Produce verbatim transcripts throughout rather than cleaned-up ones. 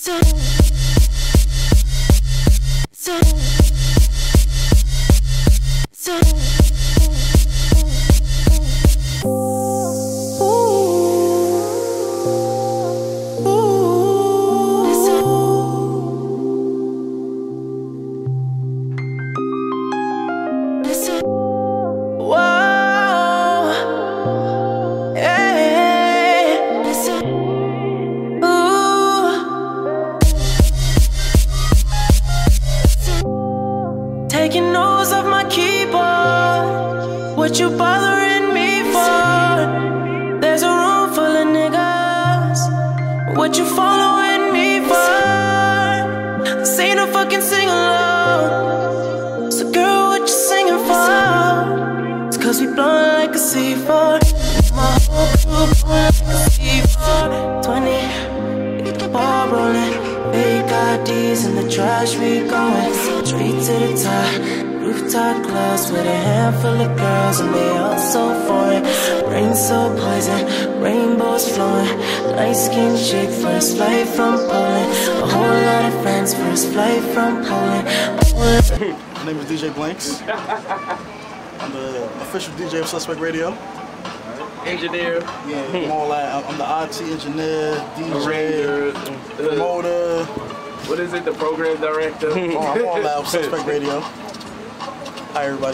Taking notes off my keyboard. What you bothering me for? There's a room full of niggas. What you following me for? This ain't no fucking sing along. So girl, what you singing for? It's cause we blowin' like a C four. My whole crew blowin' like a C four. Twenty, get the ball rollin'. Fake I Ds in the trash, we going straight to the top. Rooftop clubs with a handful of girls and they all so foreign. Rain so poison, rainbows flowing. Light skinned chick, first flight from Poland. A whole lot of friends, first flight from Poland. My name is D J Blanks. I'm the official D J of Suspect Radio. Engineer. Yeah, I'm all that. I'm the I T engineer, D J, promoter. What is it? The program director. Oh, I'm all that of Suspect Radio. Hi everybody.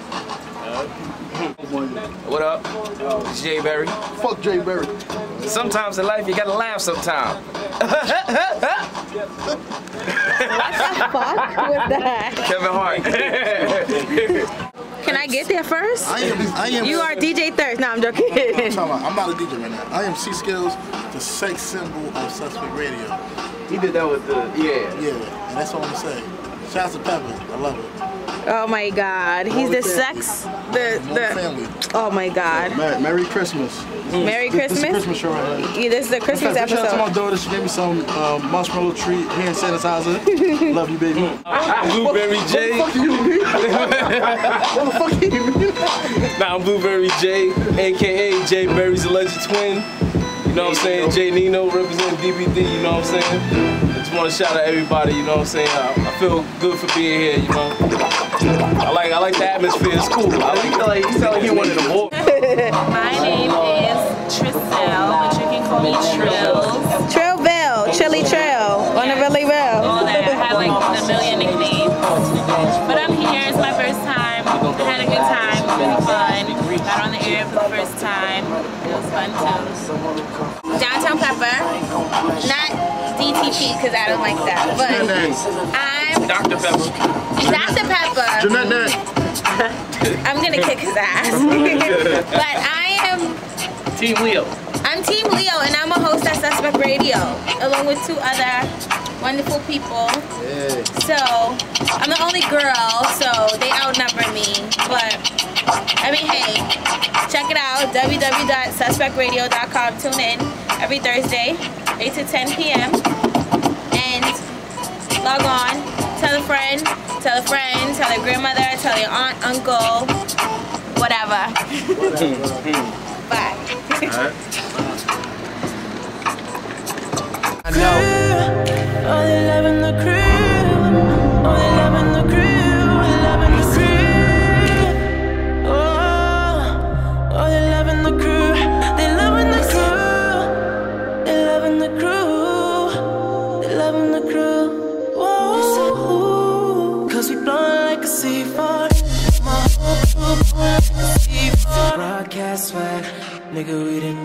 What up? It's Jay Berry. Fuck Jay Berry. Sometimes in life you gotta laugh sometimes. What the fuck was that? Kevin Hart. Can I get there first? I am. I am. You are D J Thirst. No, I'm joking. I'm, talking about, I'm not a D J right now. I am C Skills, the sex symbol of Suspect Radio. He did that with the yeah. Yeah, and that's all I'm saying. Shout out to Pepper. I love it. Oh my God, he's the sex, the the. Family. Oh my God. Merry, Merry Christmas. Merry this, Christmas. This is a Christmas show right here. Yeah, this is a Christmas fact, episode. Shout out to my daughter. She gave me some um, marshmallow treat, hand sanitizer. Love you, baby. Blueberry J. What the fuck you mean? Nah, I'm Blueberry J, aka Jay Berry's alleged twin. You know what I'm saying? Jay Nino representing D B D. You know what I'm saying? I just want to shout out everybody. You know what I'm saying? I, I feel good for being here. You know. I like I like the atmosphere. It's cool. I like the like. You sound like you wanted to walk. My name is Trisselle, but you can call me Trills. Trillville, Chili Trill, on the really real. All that. I have like a million nicknames. But I'm here. It's my first time. I had a good time. It was fun. Got on the air for the first time. It was fun too. Downtown Pepper, not D T P because I don't like that, but I'm Doctor Pepper. Doctor Pepper. Jeanette. I'm gonna kick his ass. But I am Team Leo. I'm Team Leo and I'm a host at Suspect Radio along with two other wonderful people. Yeah. So I'm the only girl, so they outnumber me. But I mean, hey, check it out, w w w dot suspect radio dot com. Tune in every Thursday, eight to ten p m and log on, tell a friend, tell a friend, tell your grandmother, tell your aunt, uncle, whatever. Bye. I know. All the love in the crew. All the love in the crew. All the love in the crew. Oh, all the love in the crew. They love in the crew. They love in the crew. They love in the crew. Whoa. Cause we blowin' like a C four. My whole crew blowin' like a C four. Broadcast swag. Nigga, we didn't